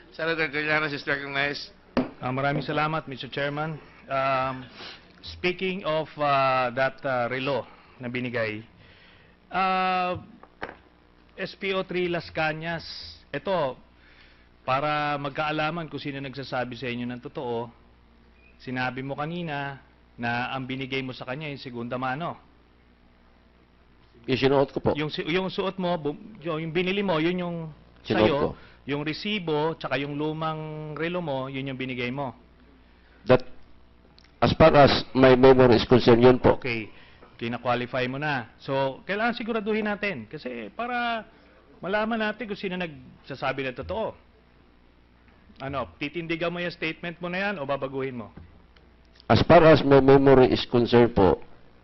Senator Trillanes is recognized. Maraming salamat, Mr. Chairman. Speaking of that relo na binigay, SPO3 LascaÑas, ito, para magkaalaman kung sino nagsasabi sa inyo ng totoo, sinabi mo kanina na ang binigay mo sa kanya yung segunda mano. Yung sinuot ko po. Yung suot mo, yung binili mo, yun yung Sinuot sa'yo. ko. Yung resibo, tsaka yung lumang relo mo, yun yung binigay mo. That, as far as my memory is concerned, yun po. Okay. Kina-qualify mo na. So, kailangan siguraduhin natin. Kasi para malaman natin kung sino nagsasabi ng totoo. Ano, titindigan mo yung statement mo na yan o babaguhin mo? As far as my memory is concerned po,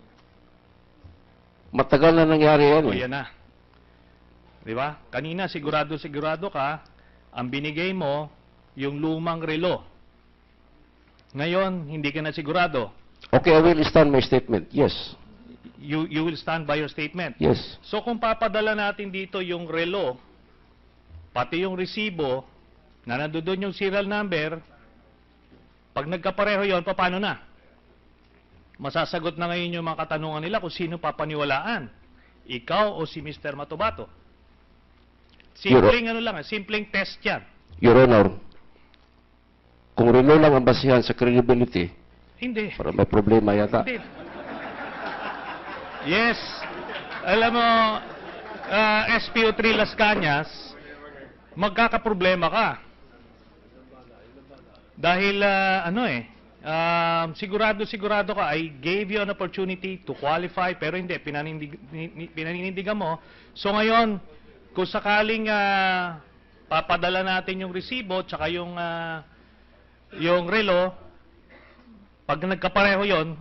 matagal na nangyari yan O eh. yan na. Di ba? Kanina, sigurado ka, ang binigay mo, yung lumang relo. Ngayon, hindi ka na sigurado. Okay, I will stand my statement. Yes. You will stand by your statement. Yes. So kung papadala natin dito yung relo, pati yung resibo, na nandoon yung serial number, pag nagkapareho yon, paano na? Masasagot na ngayon yung mga katanungan nila kung sino papaniwalaan. Ikaw o si Mr. Matobato. Simpleng ano lang, simpleng test yan. Your Honor, kung Relo lang ang basihan sa credibility, Hindi. para may problema yata. Hindi. Yes. Alam mo, SPO3 Lascañas, magkakaproblema ka. Dahil, sigurado ka, I gave you an opportunity to qualify, pero hindi, pinaninindigan mo. So ngayon, kung sakaling papadala natin yung resibo, tsaka yung relo, pag nagkapareho yon,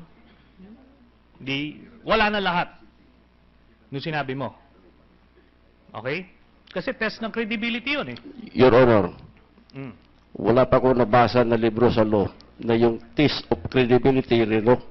wala na lahat nung sinabi mo. Okay? Kasi test ng credibility yun eh. Your Honor, Mm. wala pa ako nabasa na libro sa law na yung test of credibility, Relo.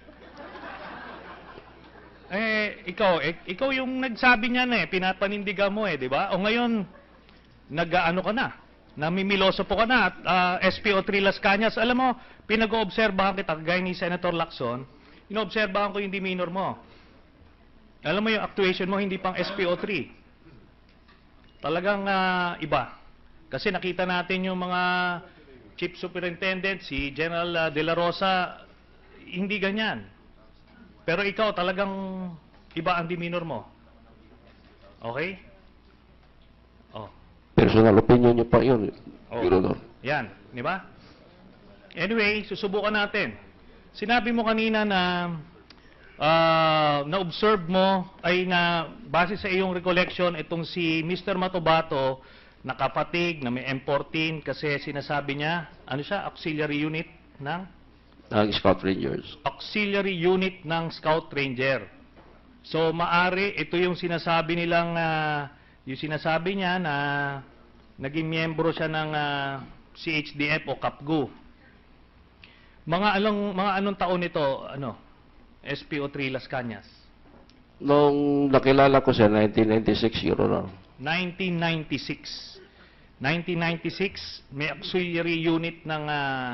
Ikaw yung nagsabi niya na eh, pinapanindigan mo eh, di ba? O ngayon, nag-ano ka na, namimiloso po ka na, SPO3 Lascañas, alam mo, pinag-oobserbahan kita, gaya ni Senator Lacson, inoobserbahan ko yung demeanor mo. Alam mo yung actuation mo, hindi pang SPO3. Talagang iba. Kasi nakita natin yung mga Chief Superintendent, si General De La Rosa, hindi ganyan. Pero ikaw talagang iba ang demeanor mo. Okay? Oh. Personal opinion niyo pa yun, Your Honor. Yan, di ba? Anyway, susubukan natin. Sinabi mo kanina na na-observe mo ay na base sa iyong recollection itong si Mr. Matobato nakapatig na may M14 kasi sinasabi niya, ano siya, auxiliary unit ng? Ang Scout Rangers. Auxiliary unit ng Scout Ranger. So maari ito yung sinasabi nilang yung sinasabi niya na naging miyembro siya ng CHDF o CAPGU. Mga anong taon ito, SPO3 Lascañas? Nung nakilala ko siya, 1996, Your Honor. 1996. 1996, may auxiliary unit ng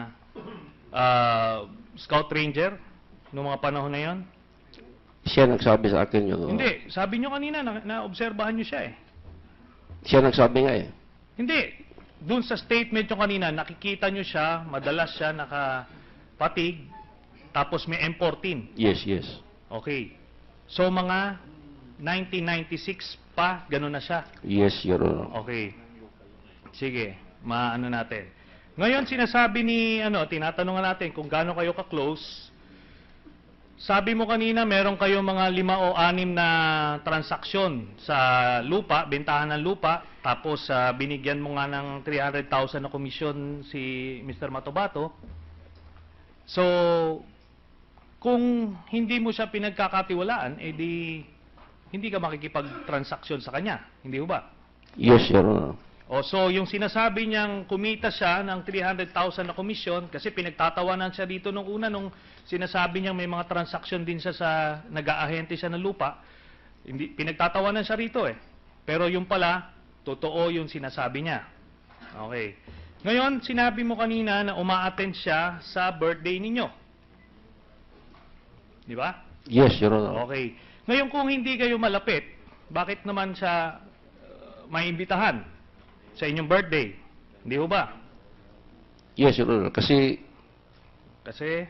Scout Ranger noong mga panahon na yon? Siya nagsabi sa akin yun. Hindi. Sabi nyo kanina, na-obserbahan nyo siya eh. Siya nagsabi nga eh. Hindi. Doon sa statement nyo kanina, nakikita nyo siya, madalas siya nakapatig, tapos may M14. Yes, yes. Okay. So mga 1996 pa, gano'n na siya. Yes, Your Honor. Okay. Sige, maano natin. Ngayon sinasabi ni tinatanungan natin kung gaano kayo ka-close. Sabi mo kanina meron kayong mga 5 o 6 na transaksyon sa lupa, bentahan ng lupa, tapos binigyan mo nga ng 300,000 na komisyon si Mr. Matobato. So, kung hindi mo siya pinagkakatiwalaan, edi hindi ka makikipag-transaksyon sa kanya. Hindi ba? Yes, Your Honor. So yung sinasabi niyang kumita siya ng 300,000 na komisyon kasi pinagtatawanan siya dito nung una nung sinasabi niyang may mga transaksyon din siya sa nag-aahente siya ng lupa. Hindi, pinagtatawanan siya rito eh. Pero yung pala, totoo yung sinasabi niya. Okay. Ngayon, sinabi mo kanina na uma-attend siya sa birthday ninyo. Di ba? Yes, Your Honor. Okay. Ngayon, kung hindi kayo malapit, bakit naman siya maimbitahan sa inyong birthday? Hindi ho ba? Yes, Your Honor. Kasi Kasi,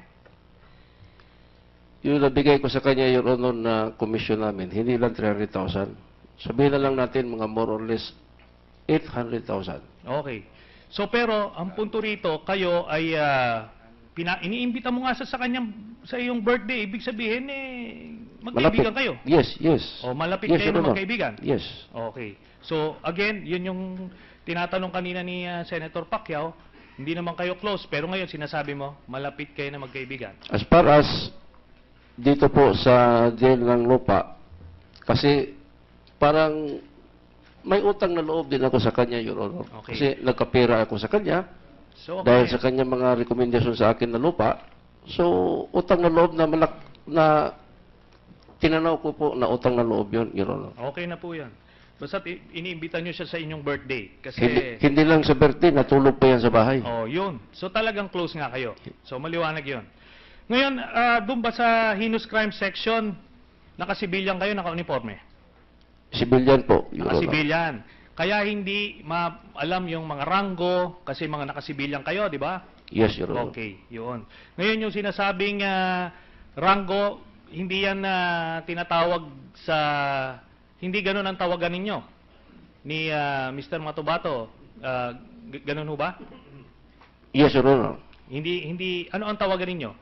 yung nabigay ko sa kanya, Your Honor, na commission namin, hindi lang 300,000. Sabihin na lang natin mga more or less 800,000. okay. So, pero, ang punto rito, kayo ay iniimbita mo nga sa kanyang, sa iyong birthday. Ibig sabihin, magkaibigan kayo. Yes, yes. O, malapit Yes, kayo Your na Honor. magkaibigan. Yes. Okay. So, again, yun yung tinatanong kanina ni Senator Pacquiao. Hindi naman kayo close, pero ngayon sinasabi mo, malapit kayo na magkaibigan. As far as dito po sa jail ng lupa, kasi parang may utang na loob din ako sa kanya, Your Honor. Okay. Kasi nagkapera ako sa kanya, So, dahil sa kanya mga rekomendasyon sa akin na lupa. So, utang na loob na tinanaw ko po na utang na loob yun, Your Honor. okay na po yan. Basta iniimbita nyo siya sa inyong birthday. Kasi, Hindi lang sa birthday, natulog pa yan sa bahay. oh, yun. So, talagang close nga kayo. So, maliwanag yun. Ngayon, doon ba sa heinous crime section, nakasibilyan kayo, naka-uniforme? Civilian po, Your Honor. Nakasibilyan. Kaya hindi alam yung mga ranggo, kasi mga nakasibilyan kayo, di ba? Yes, Your Honor. Okay, yun. Ngayon yung sinasabing ranggo, hindi yan tinatawag sa... Hindi ganun ang tawagan ninyo ni Mr. Matubato. Ganun ho ba? Yes, Your Honor. Hindi, ano ang tawagan ninyo?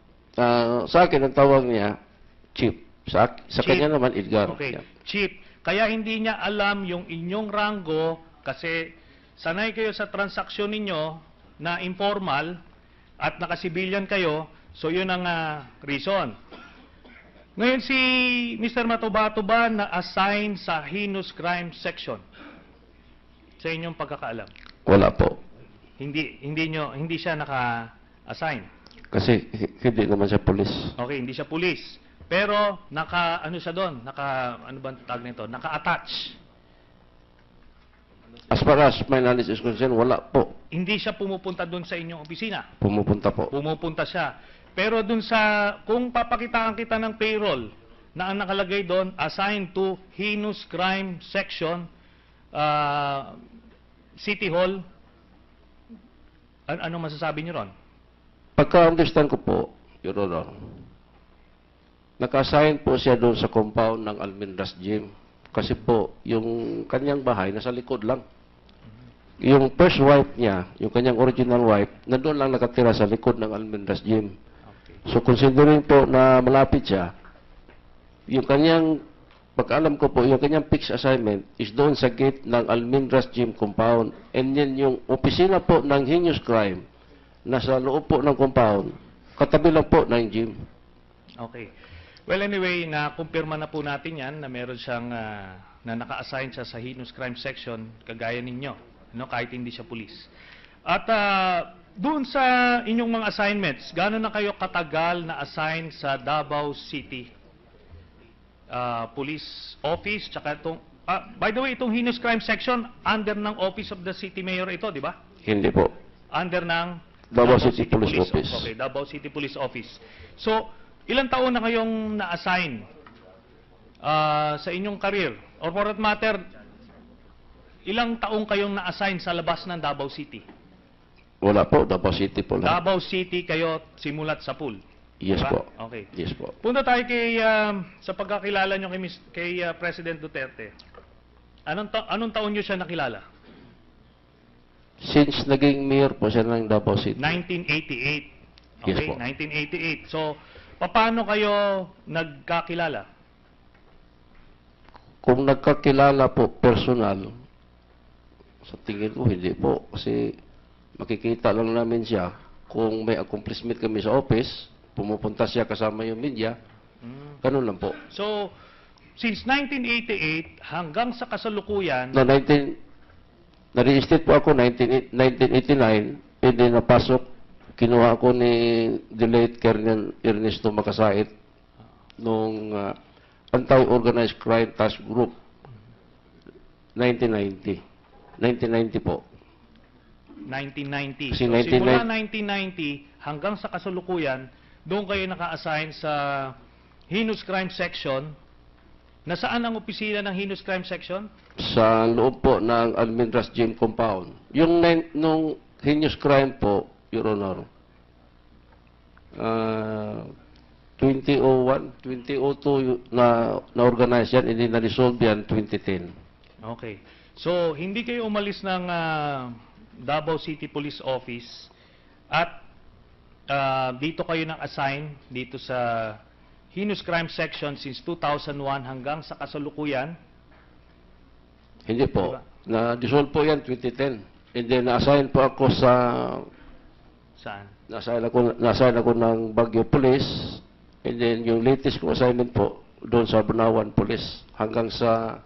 Sa akin, ang tawag niya, Chief. Sa Chief. kanya naman, Edgar. Okay, Yeah. Chief. Kaya hindi niya alam yung inyong ranggo kasi sanay kayo sa transaksyon ninyo na informal at nakasibilyan kayo, so yun ang reason. Ngayon si Mr. Matubato ba na-assign sa heinous crime section? Sa inyong pagkakaalam? Wala po. Hindi siya naka-assign. Kasi hindi naman siya polis. Okay, hindi siya pulis. Pero ano siya doon? Ano ba ang tawag nito? Naka-attach. As far as my knowledge is concerned, wala po. Hindi siya pumupunta doon sa inyong opisina. Pumupunta po. Pumupunta siya. Pero doon kung papakitaan kita ng payroll na ang nakalagay doon, assigned to heinous crime section, City Hall, ano masasabi niyo ron? Pagka-understand ko po, Your Honor, naka-assign po siya doon sa compound ng Almendras Gym. Kasi po, yung kanyang bahay, nasa likod lang. Yung first wife niya, yung kanyang original wife, nandun lang nakatira sa likod ng Almendras Gym. Okay. So, considering po na malapit siya, yung kanyang, pag-alam ko po, yung kanyang fixed assignment is doon sa gate ng Almendras Gym compound. And then yung opisina po ng heinous crime, nasa loob po ng compound, katabi lang po ng gym. Okay. Well, anyway, na-kumpirma na po natin yan na meron siyang na naka-assign siya sa heinous crime section, kagaya ninyo, kahit hindi siya pulis. At doon sa inyong mga assignments, gaano na kayo katagal na assign sa Davao City Police Office? Tsaka by the way, itong heinous crime section, under ng Office of the City Mayor ito, di ba? Hindi po. Under ng Davao City Police Office. Okay, Davao City Police Office. So, ilang taon na kayong na-assign sa inyong career? Or for that matter, ilang taong kayong na-assign sa labas ng Davao City? Wala po, Davao City po lang. Davao City kayo simulat sa pool? Yes Diba? po. Okay. Yes po. Punta tayo sa pagkakilala nyo kay President Duterte. Anong taon nyo siya nakilala? Since naging mayor po siya ng Davao City. 1988. Okay, Yes po. 1988. So, paano kayo nagkakilala? Kung nagkakilala po personal, sa tingin ko hindi po. Kasi makikita lang namin siya. Kung may accomplishment kami sa office, pumupunta siya kasama yung media, ganun lang po. So, since 1988 hanggang sa kasalukuyan, Na-registered po ako 1989, and then napasok, kinuha ako ni the late Colonel Ernesto Makasait nung Anti-Organized Crime Task Group, 1990 po. 1990. Kasi So, 1990 simula 1990 hanggang sa kasalukuyan, doon kayo naka-assign sa Heinous Crime Section. Nasaan ang opisina ng Heinous Crime Section? sa loob po ng Almendras Gym Compound. Yung nung heinous crime po, Your Honor, 2001, 2002 na-organize yan, hindi na-resolve yan 2010. Okay. So, hindi kayo umalis ng Davao City Police Office at dito kayo nang-assign dito sa Heinous Crime Section since 2001 hanggang sa kasalukuyan? Hindi po. Diba? Na-dissolve po yan 2010. And then na-assign po ako sa Saan? na-assign ako ng Baguio Police. And then yung latest kong assignment po doon sa Bunawan Police hanggang sa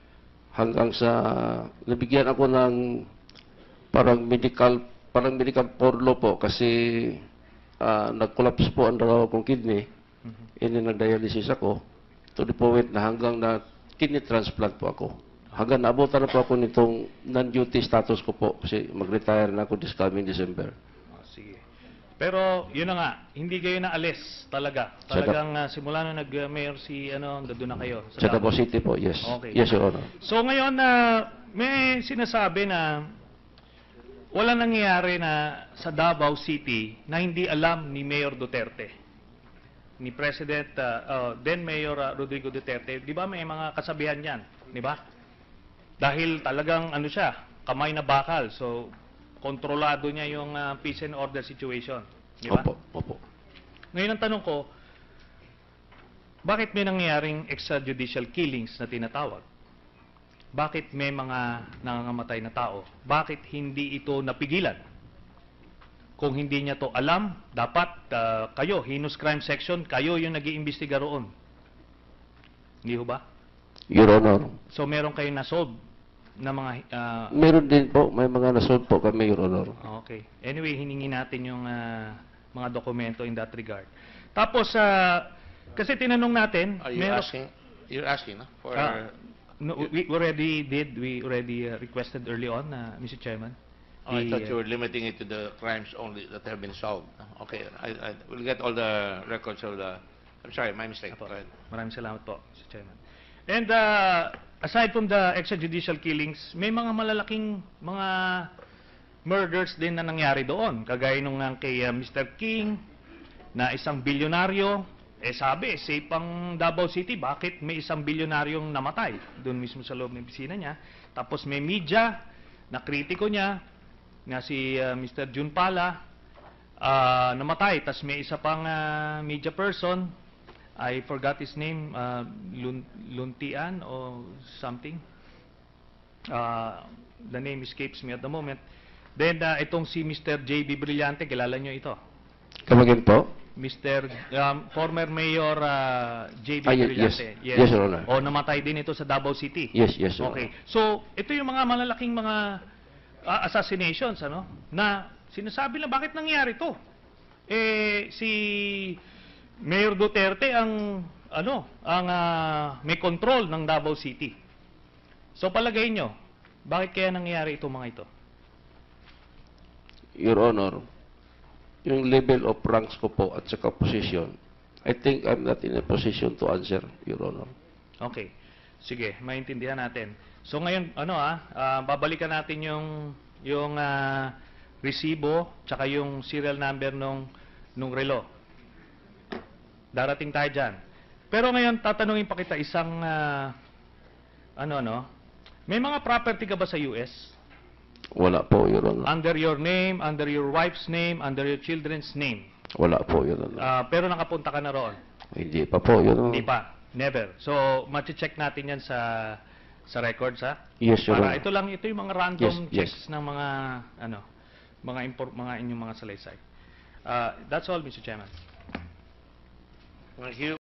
nabigyan ako ng parang medical porlo po kasi nag-collapse po ang dalawa kong kidney. And then nag-dialysis ako to the point na hanggang na kidney transplant po ako. Hanggang naabutan na po ako nitong non-duty status ko po kasi mag-retire na ako this coming December. Sige. Pero, yun na nga, hindi kayo naalis talaga. Talagang simula na nag-mayor si, doon na kayo. Sa Davao City po, yes. Okay. Yes, Your Honor. So, ngayon, may sinasabi na wala nangyayari na sa Davao City na hindi alam ni Mayor Duterte, ni President, then Mayor Rodrigo Duterte. Di ba may mga kasabihan yan? Di ba? Dahil talagang siya, kamay na bakal. So, kontrolado niya yung peace and order situation. Di ba? Opo. Ngayon ang tanong ko, bakit may nangyayaring extrajudicial killings na tinatawag? Bakit may mga nangangamatay na tao? Bakit hindi ito napigilan? Kung hindi niya to alam, dapat kayo, Heinous Crime Section, kayo yung nag-iimbestiga roon. Hindi ho ba? Your Honor. So meron kayong na-solve na mga... Meron din po, may mga nasolve po kami, Your Honor. Okay. Anyway, hiningi natin yung mga dokumento in that regard. Tapos, kasi tinanong natin... Are you asking? You're asking, no? For no, we already did. We already requested early on, Mr. Chairman. I thought you were limiting it to the crimes only that have been solved. Okay, I will get all the records of the... I'm sorry, my mistake. Go ahead. Maraming salamat po, Mr. Chairman. And aside from the extrajudicial killings, may mga malalaking mga murders din na nangyari doon. Kagaya nung kay Mr. King, na isang bilyonaryo. Sabi, safe ang Davao City, bakit may isang bilyonaryong namatay doon mismo sa loob ng opisina niya. Tapos may media na kritiko niya, na si Mr. Jun Pala, namatay. Tapos may isa pang media person, I forgot his name, Luntian or something. The name escapes me at the moment. Then, itong si Mr. J.B. Brillante, kilala nyo ito? Kamagin po? Mr. Former Mayor J.B. Yes, Brillante. yes, Your Honor. O namatay din ito sa Davao City. Yes, Your Okay. Honor. So, ito yung mga malalaking mga assassinations, na sinasabi lang, bakit nangyari to? Si Mayor Duterte ang may control ng Davao City. So, palagay nyo, bakit kaya nangyari itong mga ito? Your Honor, yung level of ranks ko po at saka position, I think I'm not in a position to answer, Your Honor. Okay. Sige, maintindihan natin. So ngayon, babalikan natin yung resibo tsaka yung serial number nung relo. Darating tayo dyan. Pero ngayon, tatanungin pa kita isang, may mga property ka ba sa US? Wala po, Your Honor. Under your name, under your wife's name, under your children's name? Wala po, Your Honor. Pero nakapunta ka na roon? Hindi pa po, Your Honor. Hindi pa. Never. So, check natin yan sa records, ha? Yes, Your Para Honor. ito yung mga random Yes, checks ng mga, mga inyong mga salaysay. That's all, Mr. Chairman. Thank you.